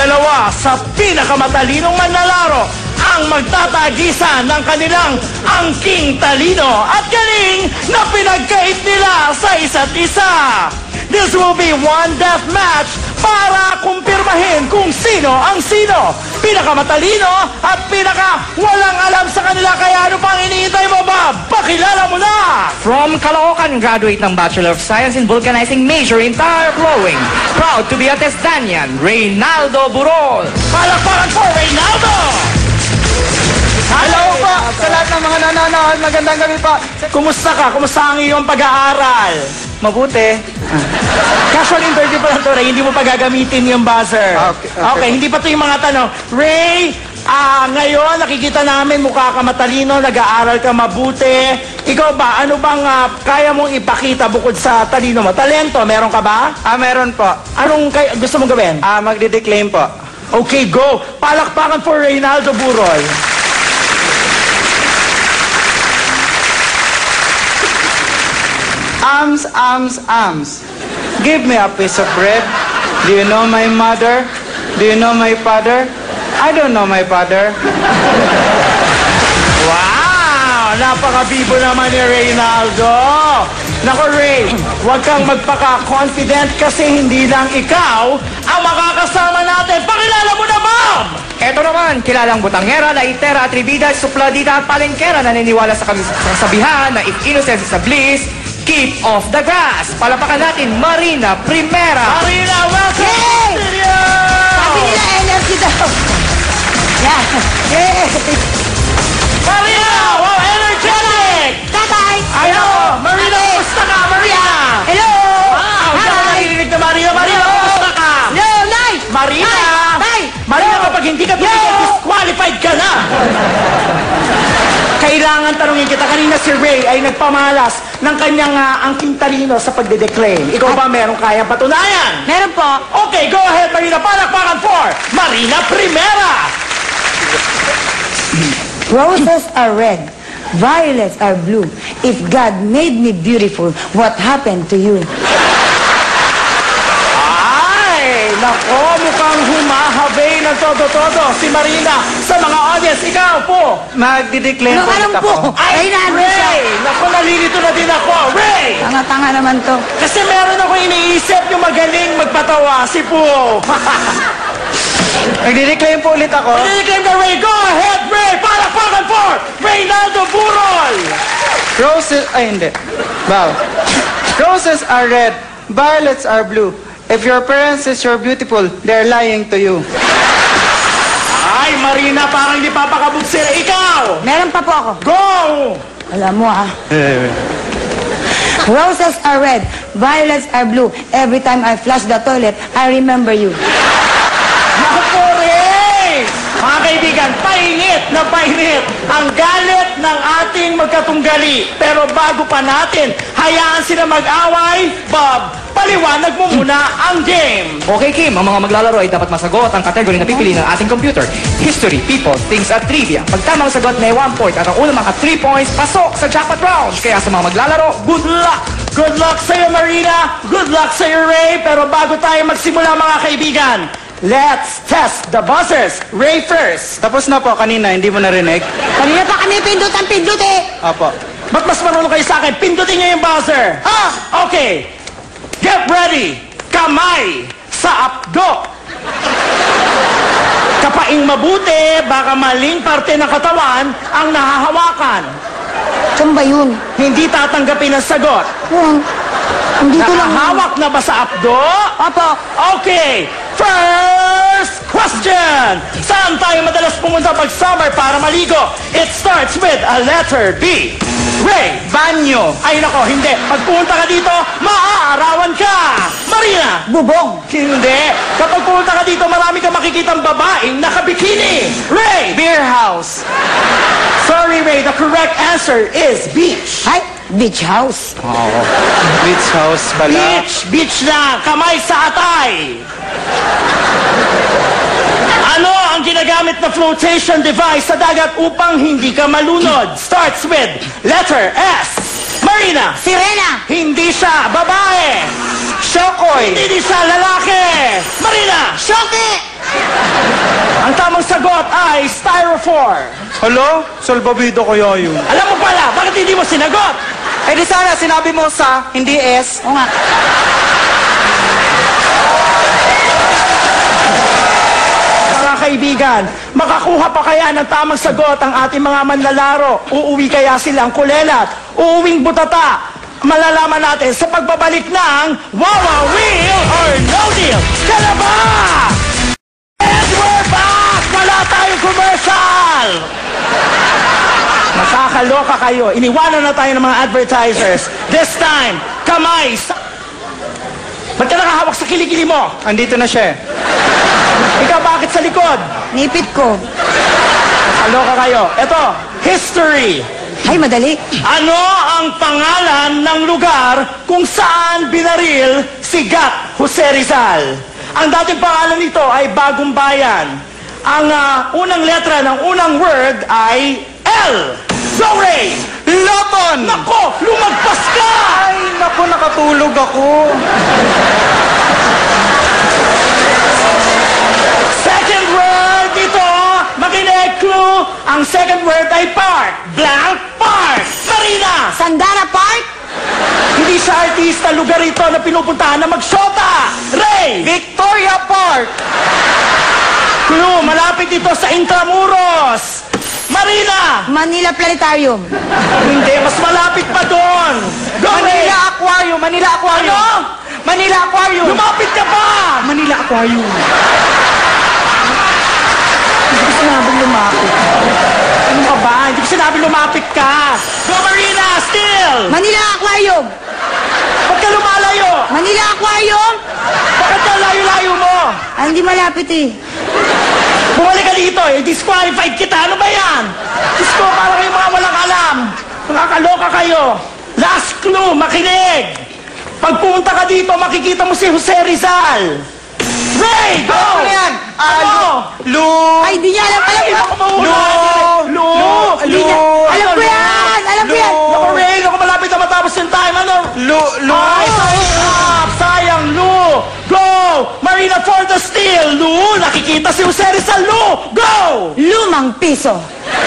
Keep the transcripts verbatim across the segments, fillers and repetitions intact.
dalawa sa pinakamatalinong manlalaro ang magtatagisan ng kanilang angking talino at galing na pinagkait nila sa isa't isa. This will be one death match para kumpirmahin kung sino ang sino. Pinakamatalino at pinaka walang alam sa kanila. Kaya ano pang iniintay mo, Bob? Pakilala mo na! From Caloocan, graduate ng Bachelor of Science in Vulcanizing, major in tire blowing. Proud to be a Testanian, Reynaldo Burol. Palakpakan for Reynaldo! Hello po sa lahat ng mga nanonood. Magandang gabi po. Kumusta ka? Kumusta ang iyong pag-aaral? Mabuti. Casual interview pa lang to, Ray. Hindi mo pa gagamitin yung buzzer. Okay, okay. Okay, hindi pa to yung mga tanong. Ray, ah, ngayon nakikita namin mukha ka matalino, nag-aaral ka mabuti. Ikaw ba, ano bang ah, kaya mong ipakita bukod sa talino mo? Talento, meron ka ba? Ah, meron po. Anong kay gusto mong gawin? Ah, magdideclaim po. Okay, go! Palakpakan for Reynaldo Burol. Arms, arms, arms. Give me a piece of bread. Do you know my mother? Do you know my father? I don't know my father. Wow! Napaka-bibo naman ni Reynaldo. Nako, Ray, huwag kang magpaka-confident kasi hindi lang ikaw ang makakasama natin. Pakilala mo na, Bob! Eto naman, kilalang butangera, laitera, atribida, supladita at palengkera naniniwala sa kasabihan na if innocence is a bliss, keep off the grass. Palapakan natin, Marina Primera. Marina, welcome to the studio! Sabi nila energy daw. Yeah. Yeah. Marina! Wow, energetic! Tatay! Ayo! Marina, kumusta ka, Marina? Hello! Wow, diyan ka narinig na Marina. Marina, kumusta ka? Hello, Nay! Marina! Nay! Marina, kapag hindi ka tumigil, disqualified ka na! Kailangan tanungin kita. Kanina si Ray ay nagpamalas ng kanyang uh, angking talino sa pagdedeclaim. Ikaw ba meron kayang patunayan? Meron po. Okay, go ahead, Marina. Palakpakan for Marina Primera! Roses are red. Violets are blue. If God made me beautiful, what happened to you? Ay, nako, mukhang humahabay ng todo-todo si Marina sa mga audience. Ikaw po. Magdideclaim Ano po alam kita po? po. Ay, nandun siya. Ray! Nako, nalilito na din ako. Ray! Tanga-tanga naman to. Kasi meron ako iniisip yung magaling magpatawa, si Po. Magdideclaim po ulit ako. Pagdidiklaim ka, Ray. Go ahead, Ray. Palakpakan for Reynaldo Burol. Roses, ay hindi. Wow. Roses are red. Violets are blue. If your parents says you're beautiful, they're lying to you. Ay, Marina, parang di papakabog sila. Ikaw! Meron pa po ako. Go! Alam mo ah. Roses are red. Violets are blue. Every time I flush the toilet, I remember you. Naku po, Ray! Mga kaibigan, painit na painit ang galit ng ating magkatunggali. Pero bago pa natin, hayaan sila mag-away, Bob, paliwanag mo muna ang game. Okay, Kim, ang mga maglalaro ay dapat masagot ang kategory na pipili ng ating computer. History, people, things at trivia. Pag tamang sagot may one point at ang unang maka three points, pasok sa jackpot round. Kaya sa mga maglalaro, good luck! Good luck sa'yo, Marina. Good luck sa'yo, Ray. Pero bago tayo magsimula, mga kaibigan, let's test the buzzers. Ray first. Tapos na po kanina, hindi mo narinig? Kanina pa kami pindot ang pindot eh. Apo. Ba't mas marunong kayo sa akin? Pindutin niyo yung buzzer. Ah! Okay. Get ready. Kamay sa apdo. Kapaing mabuti, baka maling parte ng katawan ang nahahawakan. Saan ba yun? Hindi tatanggapin ang sagot. Oh, andito lang. Nakahawak na ba sa apdo? Opo. Okay. First question. Saan tayo madalas pumunta pag summer para maligo? It starts with a letter B. Ray. Banyo. Ay nako, hindi. Pag pumunta ka dito, maaarawan ka. Marina. Bubong. Hindi. Kapag pumunta ka dito, marami kang makikitang babaeng nakabikini. Ray. Beer house. Sorry, Ray. The correct answer is beach. Ay, beach house. Oo. Beach house pala. Beach. Beach na. Kamay sa atay. Ano ang ginagamit na flotation device sa dagat upang hindi ka malunod? Starts with letter S. Marina. Sirena. Hindi siya babae. Shokoy. Hindi siya lalaki. Marina. Shoki. sagot ay styrofoam. Hello? Salbabido kaya yun. Alam mo pala, bakit hindi mo sinagot? Eh di sana sinabi mo sa, hindi S. O nga. Mga kaibigan, makakuha pa kaya ng tamang sagot ang ating mga manlalaro? Uuwi kaya silang kulelat? Uuwing butata? Malalaman natin sa pagbabalik ng Wawa Wheel or No Deal. Kaya ba? And we're back! Wala tayong commercial! Nakakaloka kayo. Iniwanan na tayo ng mga advertisers. This time, kamay sa... Ba't ka nakahawak sa kilikili mo? Andito na siya. Ikaw bakit sa likod? Nipit ko. Nakakaloka kayo. Ito, history. Ay, madali. Ano ang pangalan ng lugar kung saan binaril si Gat Jose Rizal? Ang dating pangalan nito ay Bagong Bayan. Ang ah, unang letra ng unang word ay L. Go, Ray! Loton! Nako, lumagpas ka! Ay, naku, nakatulog ako. Second word dito, makinig clue. Ang second word ay park. Blank park. Marina! Sandara Park? Hindi siya artista, lugar ito na pinupuntahan na magshota. Ray! Victoria Park! Clue, malapit ito sa Intramuros. Marina! Manila Planetarium. Hindi, mas malapit pa doon. Go, Ray! Manila Aquarium! Manila Aquarium! Ano? Manila Aquarium! Lumapit ka pa! Manila Aquarium! Hindi ko sinabing lumapit. Ano ka ba? Hindi ko sinabing lumapit ka. Go, Marina! Still! Manila Aquarium. Ba't ka lumalayo? Manila Aquarium? Bakit ka layo-layo mo? Ay, hindi malapit eh. Bumalik ka dito eh. Disqualified kita. Ano ba yan? Diyos ko, para kayo mga walang alam. Nakakaloka kayo. Last clue, makinig. Pag pumunta ka dito, makikita mo si Jose Rizal. Ray, go! Ano yan? Ah, Ano? Lu... Ay, di niya alam. Alam Ay, ko. ako mahula. Lu! Lu! Di niya. Alam ko yan. Alam ko yan. Lu! Naku, Ray, naku, malapit na matapos yung time. Ano? Lu... Lu... Ay, sayang, sayang, Lu! Go! Marina for the steal, Lu! Nakikita si Jose Rizal, Lu! Go! Lumang piso.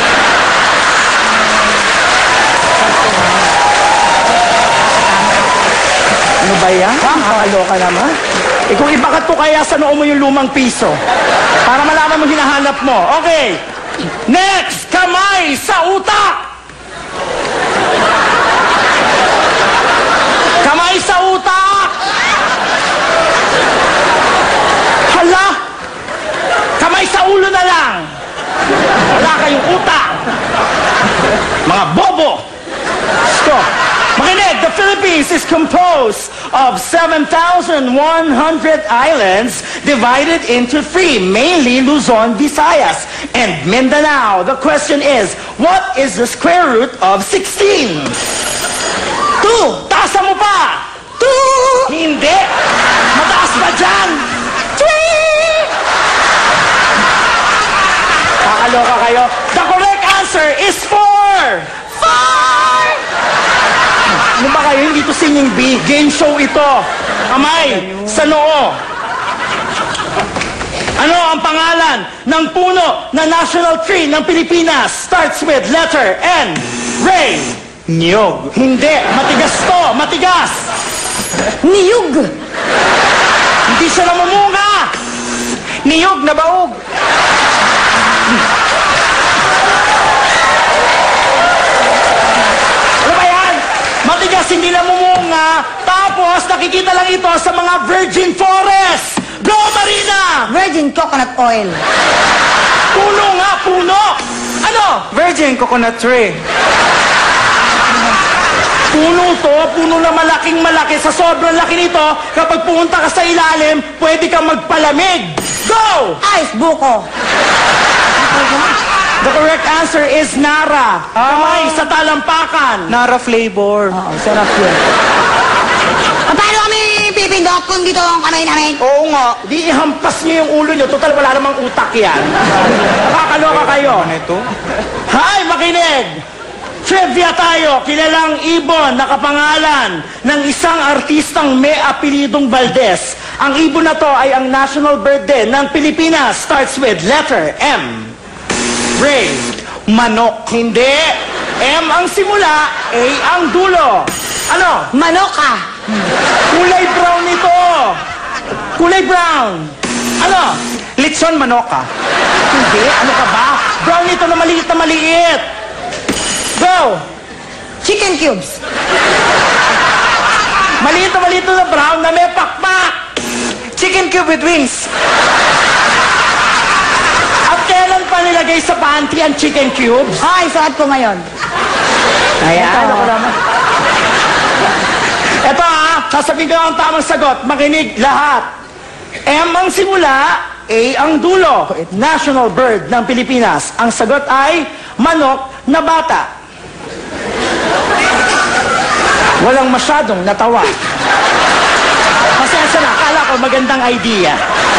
Ano ba yan? Nakakaloka naman. Eh kung ibakat ko kaya sa noo mo yung lumang piso. Para malaman mo hinahanap mo. Okay. Next, kamay sa utak. Kamay sa utak. Hala. Kamay sa ulo na lang. Wala kayong utak. Mga bobo. Stop. Makinig, the Philippines is composed of seven thousand one hundred islands divided into three, mainly Luzon, Visayas, and Mindanao. The question is, what is the square root of sixteen? Two! Taasa mo pa! Two! Hindi! Mataas pa dyan! Three! Kakaloka kayo. The correct answer is four! Four! Ano ba kayo? Hindi to singing bee. Game show ito. Kamay sa noo. Ano ang pangalan ng puno na national tree ng Pilipinas? Starts with letter N. Ray. Niyog. Hindi. Matigas to. Matigas. Niyug. Hindi siya namumunga. Niyog na baog. Ano ba yan? Matigas, hindi namumunga. Tapos, nakikita lang ito sa mga virgin forest. Go, Marina! Virgin coconut oil. Puno nga, puno! Ano? Virgin coconut tree. Puno to, puno na malaking malaki. Sa sobrang laki nito, kapag pumunta ka sa ilalim, pwede kang magpalamig. Go! Ice buko. The correct answer is Nara. Kamay sa talampakan. Nara flavor. Oo, sarap yun. Paano kami pipindot kung dito ang kamay namin? Oo nga. Di ihampas niyo yung ulo niyo. Total, wala namang utak yan. Nakakaloka kayo. Ano ito? Hay, makinig! Trivia tayo. Kilalang ibon na kapangalan ng isang artistang may apelidong Valdez. Ang ibon na to ay ang national bird din ng Pilipinas. Starts with letter M. Ray. Manok. Hindi. M ang simula, A ang dulo. Ano? Manoka. Kulay brown ito. Kulay brown. Ano? Litson manoka. Hindi. Ano ka ba? Brown ito na maliit na maliit. Go. Chicken cubes. Maliit na maliit na brown na may pakpak. Chicken cube with wings. At kailan pa nilagay sa pantry ang chicken cubes? Ay, suot ko ngayon. Ayan. Ito. Ako naman. Ito ha, sasabihin ko ang tamang sagot. Makinig lahat. M ang simula, A ang dulo. National bird ng Pilipinas. Ang sagot ay manok na bata. Walang masyadong natawa. Pasensya na, akala ko magandang idea.